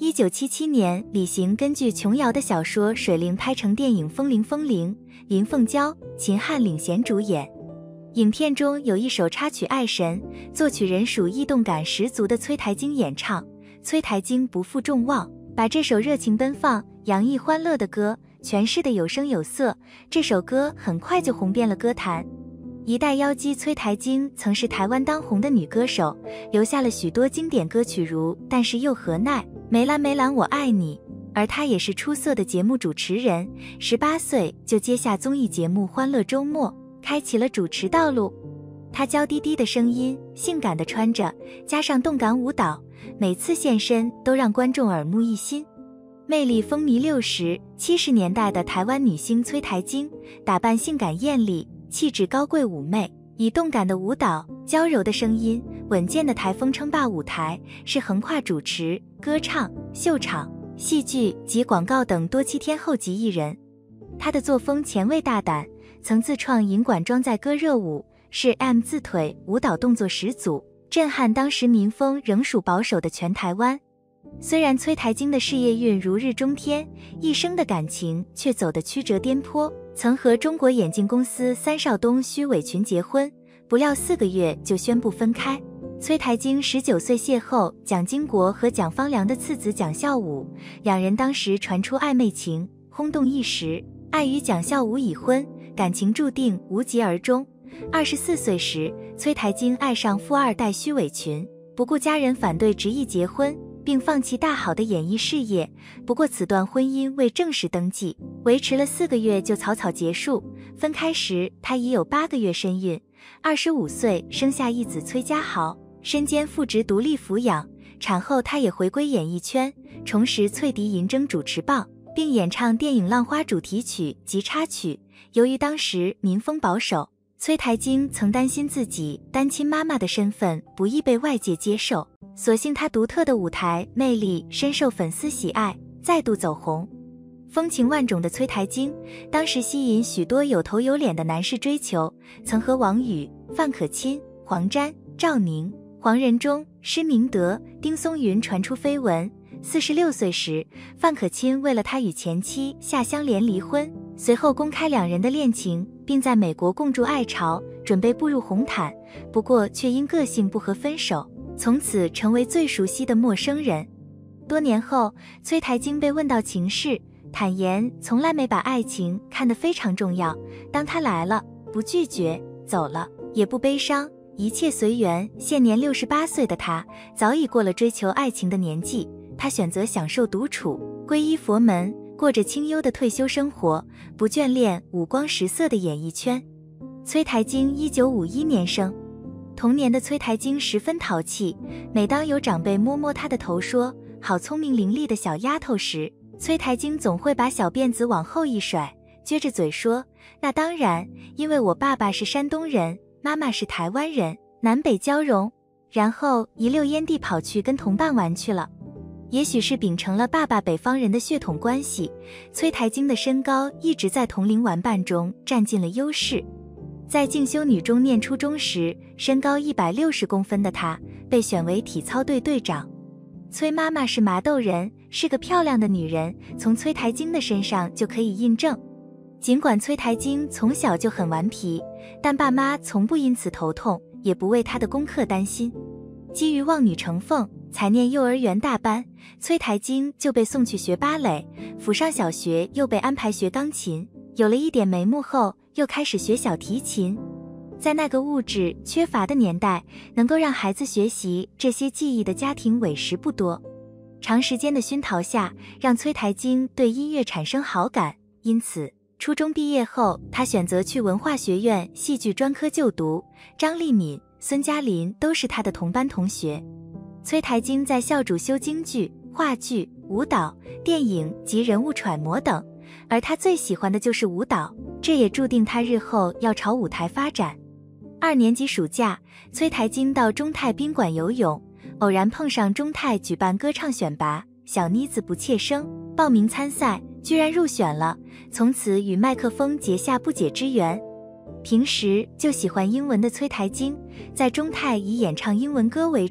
1977年，李行根据琼瑶的小说《水灵》拍成电影《风铃风铃》，林凤娇、秦汉领衔主演。影片中有一首插曲《爱神》，作曲人属异动感十足的崔台京演唱。崔台京不负众望，把这首热情奔放、洋溢欢乐的歌诠释得有声有色，这首歌很快就红遍了歌坛。一代妖姬崔台京曾是台湾当红的女歌手，留下了许多经典歌曲如《但是又何奈》、梅兰梅兰我爱你，而她也是出色的节目主持人，18岁就接下综艺节目《欢乐周末》，开启了主持道路。她娇滴滴的声音，性感的穿着，加上动感舞蹈，每次现身都让观众耳目一新。魅力风靡60、70年代的台湾女星崔台京，打扮性感艳丽，气质高贵妩媚，以动感的舞蹈、娇柔的声音、稳健的台风称霸舞台，是横跨主持、歌唱、秀场、戏剧及广告等多栖天后级艺人。她的作风前卫大胆，曾自创银管装载歌热舞，是 M 字腿舞蹈动作始祖，震撼当时民风仍属保守的全台湾。虽然崔台京的事业运如日中天，一生的感情却走得曲折颠簸，曾和中国眼镜公司三少东徐伟群结婚，不料4个月就宣布分开。崔台京19岁邂逅蒋经国和蒋方良的次子蒋孝武，两人当时传出暧昧情，轰动一时。碍于蒋孝武已婚，感情注定无疾而终。24岁时，崔台京爱上富二代徐伟群，不顾家人反对执意结婚，并放弃大好的演艺事业。不过此段婚姻未正式登记，维持了4个月就草草结束。分开时她已有8个月身孕，25岁生下一子崔家豪，身兼父职独立抚养。产后她也回归演艺圈，重拾翠笛银筝主持棒，并演唱电影《浪花》主题曲及插曲。由于当时民风保守，崔台京曾担心自己单亲妈妈的身份不易被外界接受，所幸她独特的舞台魅力深受粉丝喜爱，再度走红。风情万种的崔台京当时吸引许多有头有脸的男士追求，曾和王宇、范可钦、黄沾、赵宁、黄仁忠、施明德、丁松云传出绯闻。46岁时，范可钦为了他与前妻夏香莲离婚，随后公开两人的恋情，并在美国共筑爱巢，准备步入红毯，不过却因个性不合分手，从此成为最熟悉的陌生人。多年后，崔台京被问到情事，坦言从来没把爱情看得非常重要，当他来了，不拒绝，走了，也不悲伤，一切随缘。现年68岁的他，早已过了追求爱情的年纪，他选择享受独处，皈依佛门，过着清幽的退休生活，不眷恋五光十色的演艺圈。崔台京1951年生，童年的崔台京十分淘气，每当有长辈摸摸她的头说好聪明伶俐的小丫头时，崔台京总会把小辫子往后一甩，撅着嘴说，那当然，因为我爸爸是山东人，妈妈是台湾人，南北交融，然后一溜烟地跑去跟同伴玩去了。也许是秉承了爸爸北方人的血统关系，崔台京的身高一直在同龄玩伴中占尽了优势。在进修女中念初中时，身高160公分的她被选为体操队队长。崔妈妈是麻豆人，是个漂亮的女人，从崔台京的身上就可以印证。尽管崔台京从小就很顽皮，但爸妈从不因此头痛，也不为她的功课担心。基于望女成凤，才念幼儿园大班，崔台京就被送去学芭蕾，府上小学又被安排学钢琴，有了一点眉目后，又开始学小提琴。在那个物质缺乏的年代，能够让孩子学习这些技艺的家庭委实不多。长时间的熏陶下，让崔台京对音乐产生好感，因此初中毕业后，他选择去文化学院戏剧专科就读，张丽敏、孙嘉琳都是他的同班同学。崔台京在校主修京剧、话剧、舞蹈、电影及人物揣摩等，而他最喜欢的就是舞蹈，这也注定他日后要朝舞台发展。2年级暑假，崔台京到中泰宾馆游泳，偶然碰上中泰举办歌唱选拔，小妮子不怯生，报名参赛，居然入选了，从此与麦克风结下不解之缘。平时就喜欢英文的崔台京，在中泰以演唱英文歌为主，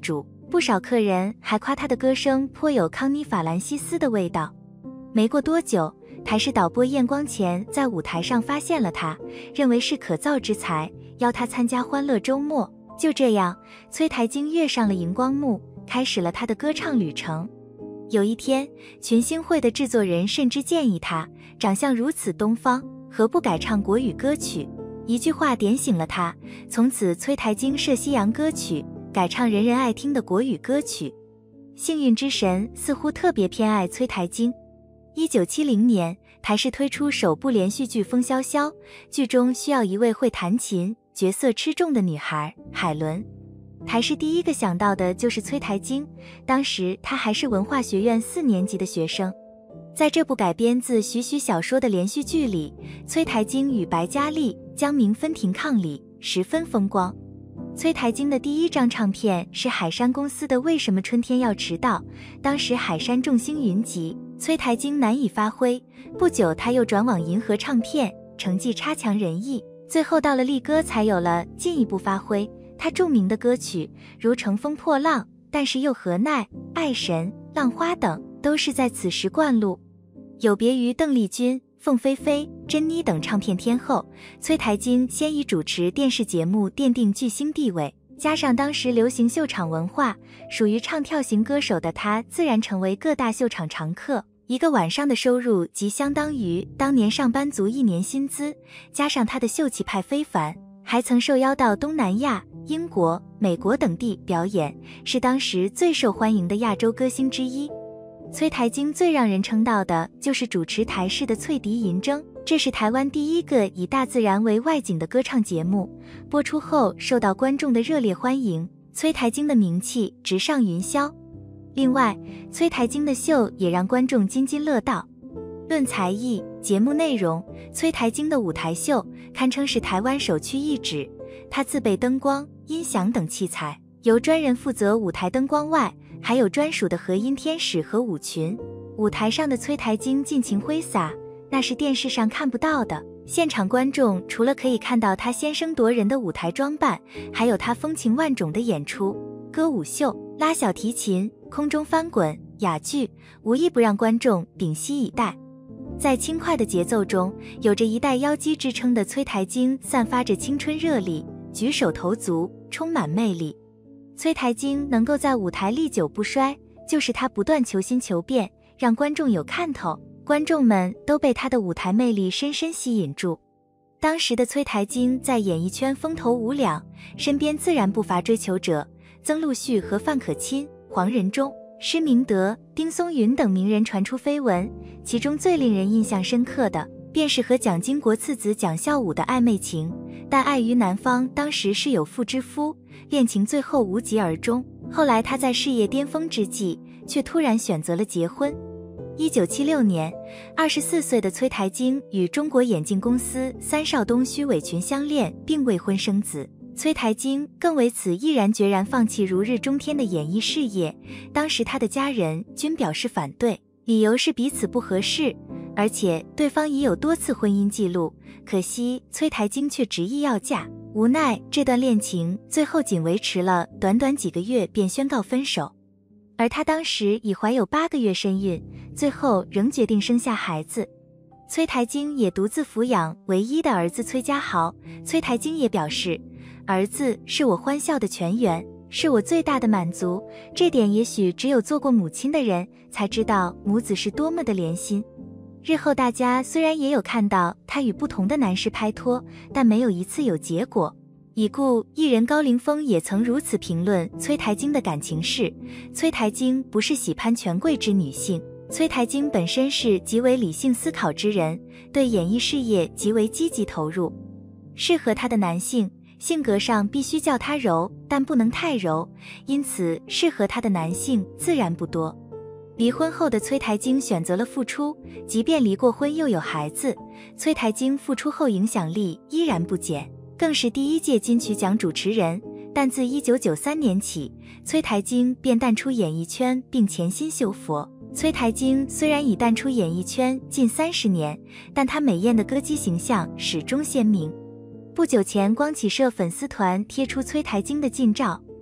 不少客人还夸她的歌声颇有康妮·法兰西斯的味道。没过多久，台视导播燕光前在舞台上发现了她，认为是可造之才，邀她参加欢乐周末。就这样，崔台晶跃上了荧光幕，开始了她的歌唱旅程。有一天，群星会的制作人甚至建议她，长相如此东方，何不改唱国语歌曲？一句话点醒了她，从此崔台晶涉西洋歌曲，改唱人人爱听的国语歌曲。幸运之神似乎特别偏爱崔台晶。1970年，台视推出首部连续剧《风萧萧》，剧中需要一位会弹琴、角色吃重的女孩海伦。台视第一个想到的就是崔台晶，当时她还是文化学院4年级的学生。在这部改编自许许小说的连续剧里，崔台晶与白嘉莉、江明分庭抗礼，十分风光。崔台晶的第一张唱片是海山公司的《为什么春天要迟到》，当时海山众星云集，崔台晶难以发挥，不久他又转往银河唱片，成绩差强人意，最后到了力歌才有了进一步发挥。他著名的歌曲如《乘风破浪》、但是又何奈、爱神、浪花等都是在此时灌录。有别于邓丽君、凤飞飞、珍妮等唱片天后，崔台晶先以主持电视节目奠定巨星地位，加上当时流行秀场文化，属于唱跳型歌手的她自然成为各大秀场常客。一个晚上的收入即相当于当年上班族1年薪资，加上她的秀气派非凡，还曾受邀到东南亚、英国、美国等地表演，是当时最受欢迎的亚洲歌星之一。崔台晶最让人称道的就是主持台视的翠笛银筝，这是台湾第一个以大自然为外景的歌唱节目，播出后受到观众的热烈欢迎，崔台晶的名气直上云霄。另外，崔台晶的秀也让观众津津乐道。论才艺、节目内容，崔台晶的舞台秀堪称是台湾首屈一指。她自备灯光、音响等器材，由专人负责舞台灯光外，还有专属的和音天使和舞群。舞台上的崔台晶尽情挥洒，那是电视上看不到的。现场观众除了可以看到她先声夺人的舞台装扮，还有她风情万种的演出，歌舞秀、拉小提琴、空中翻滚、哑剧，无一不让观众屏息以待。在轻快的节奏中，有着一代妖姬之称的崔台晶散发着青春热力，举手投足充满魅力。崔台晶能够在舞台历久不衰，就是她不断求新求变，让观众有看头，观众们都被她的舞台魅力深深吸引住。当时的崔台晶在演艺圈风头无两，身边自然不乏追求者，曾陆续和范可钦、黄仁忠、施明德、丁松云等名人传出绯闻，其中最令人印象深刻的便是和蒋经国次子蒋孝武的暧昧情，但碍于男方当时是有妇之夫，恋情最后无疾而终。后来他在事业巅峰之际，却突然选择了结婚。1976年，24岁的崔台晶与中国眼镜公司三少东虚伪群相恋，并未婚生子。崔台晶更为此毅然决然放弃如日中天的演艺事业，当时他的家人均表示反对，理由是彼此不合适，而且对方已有多次婚姻记录，可惜崔台晶却执意要嫁，无奈这段恋情最后仅维持了短短几个月便宣告分手。而她当时已怀有8个月身孕，最后仍决定生下孩子。崔台晶也独自抚养唯一的儿子崔家豪，崔台晶也表示，儿子是我欢笑的泉源，是我最大的满足，这点也许只有做过母亲的人才知道母子是多么的连心。日后大家虽然也有看到她与不同的男士拍拖，但没有一次有结果。已故艺人高凌风也曾如此评论崔台晶的感情事，崔台晶不是喜攀权贵之女性，崔台晶本身是极为理性思考之人，对演艺事业极为积极投入。适合她的男性性格上必须叫她柔，但不能太柔，因此适合她的男性自然不多。离婚后的崔台晶选择了复出，即便离过婚又有孩子，崔台晶复出后影响力依然不减，更是第1届金曲奖主持人。但自1993年起，崔台晶便淡出演艺圈并潜心修佛。崔台晶虽然已淡出演艺圈近30年，但她美艳的歌姬形象始终鲜明。不久前光启社粉丝团贴出崔台晶的近照，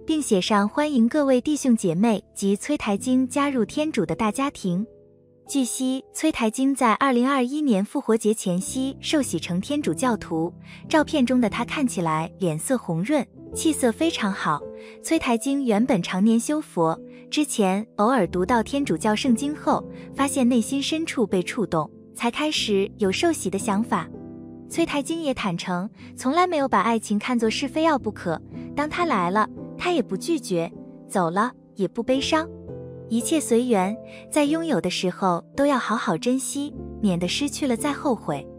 并写上欢迎各位弟兄姐妹及崔台京加入天主的大家庭。据悉，崔台京在2021年复活节前夕受洗成天主教徒，照片中的他看起来脸色红润，气色非常好。崔台京原本常年修佛，之前偶尔读到天主教圣经后，发现内心深处被触动，才开始有受洗的想法。崔台京也坦诚，从来没有把爱情看作是非要不可，当他来了，他也不拒绝，走了也不悲伤。一切随缘，在拥有的时候都要好好珍惜，免得失去了再后悔。